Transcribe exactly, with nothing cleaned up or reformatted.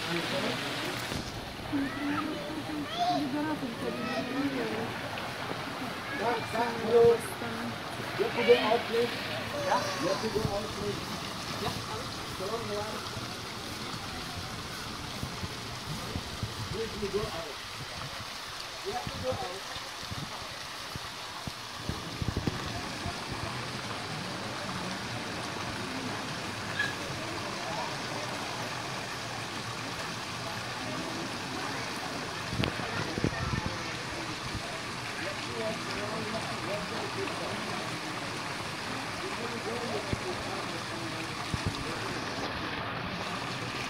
Stop, stop, hello. You have to go out, please. Yeah? You have to go out, please. Yeah. So, one. Please, you go out. You have to go out.